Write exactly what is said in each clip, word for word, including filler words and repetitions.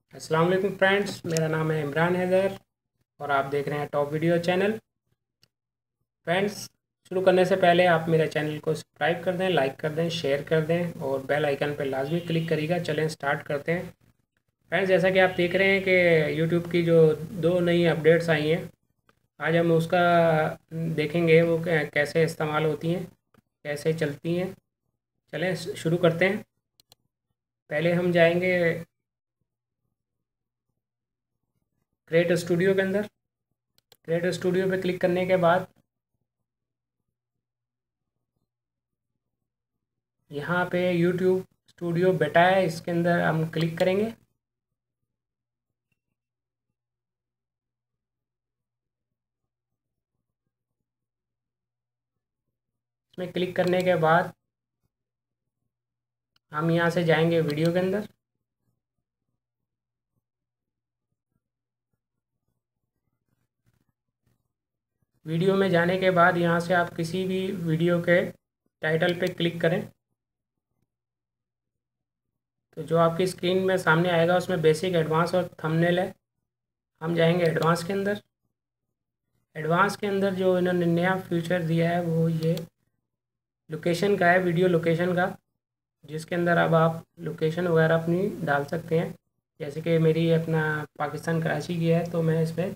अस्सलाम वालेकुम फ्रेंड्स, मेरा नाम है इमरान हैदर और आप देख रहे हैं टॉप वीडियो चैनल। फ्रेंड्स, शुरू करने से पहले आप मेरे चैनल को सब्सक्राइब कर दें, लाइक कर दें, शेयर कर दें और बेल आइकन पर लाजमी क्लिक करिएगा। चलें स्टार्ट करते हैं। फ्रेंड्स, जैसा कि आप देख रहे हैं कि यूट्यूब की जो दो नई अपडेट्स आई हैं, आज हम उसका देखेंगे वो कै- कैसे इस्तेमाल होती हैं, कैसे चलती हैं। चलें शुरू करते हैं। पहले हम जाएंगे क्रिएट स्टूडियो के अंदर। क्रिएट स्टूडियो पे क्लिक करने के बाद यहाँ पे यूट्यूब स्टूडियो बेटा है, इसके अंदर हम क्लिक करेंगे। इसमें क्लिक करने के बाद हम यहाँ से जाएंगे वीडियो के अंदर। वीडियो में जाने के बाद यहाँ से आप किसी भी वीडियो के टाइटल पे क्लिक करें तो जो आपकी स्क्रीन में सामने आएगा उसमें बेसिक, एडवांस और थंबनेल है। हम जाएंगे एडवांस के अंदर। एडवांस के अंदर जो इन्होंने नया फीचर दिया है वो ये लोकेशन का है, वीडियो लोकेशन का, जिसके अंदर अब आप लोकेशन वगैरह अपनी डाल सकते हैं। जैसे कि मेरी अपना पाकिस्तान कराची की है तो मैं इसमें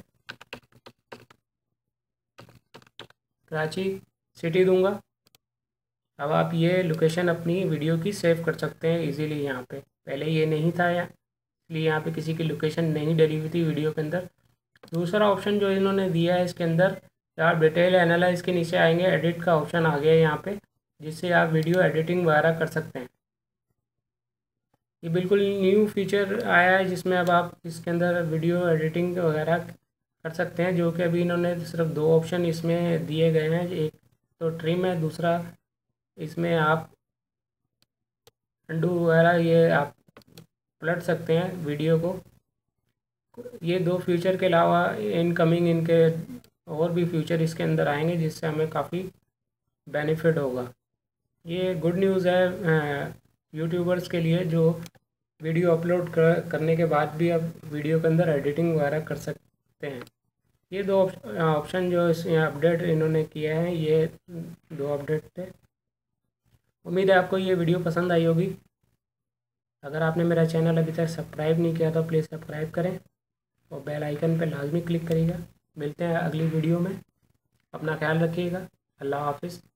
कराची सिटी दूंगा। अब आप ये लोकेशन अपनी वीडियो की सेव कर सकते हैं इजीली। यहाँ पे पहले ये नहीं था, या इसलिए यहाँ पे किसी की लोकेशन नहीं डली हुई थी वीडियो के अंदर। दूसरा ऑप्शन जो इन्होंने दिया है इसके अंदर, आप डिटेल एनालाइज के नीचे आएंगे, एडिट का ऑप्शन आ गया है यहाँ पे, जिससे आप वीडियो एडिटिंग वगैरह कर सकते हैं। ये बिल्कुल न्यू फीचर आया है जिसमें अब आप इसके अंदर वीडियो एडिटिंग वगैरह कर सकते हैं, जो कि अभी इन्होंने सिर्फ दो ऑप्शन इसमें दिए गए हैं। एक तो ट्रिम है, दूसरा इसमें आप अंडू वगैरह ये आप पलट सकते हैं वीडियो को। ये दो फीचर के अलावा इनकमिंग इनके और भी फीचर इसके अंदर आएंगे जिससे हमें काफ़ी बेनिफिट होगा। ये गुड न्यूज़ है यूट्यूबर्स के लिए जो वीडियो अपलोड कर, करने के बाद भी अब वीडियो के अंदर एडिटिंग वगैरह कर सकते हैं। ये दो ऑप्शन जो इस अपडेट इन्होंने किया है, ये दो अपडेट थे। उम्मीद है आपको ये वीडियो पसंद आई होगी। अगर आपने मेरा चैनल अभी तक सब्सक्राइब नहीं किया तो प्लीज़ सब्सक्राइब करें और बेल आइकन पर लाजमी क्लिक करिएगा। मिलते हैं अगली वीडियो में। अपना ख्याल रखिएगा। अल्लाह हाफिज़।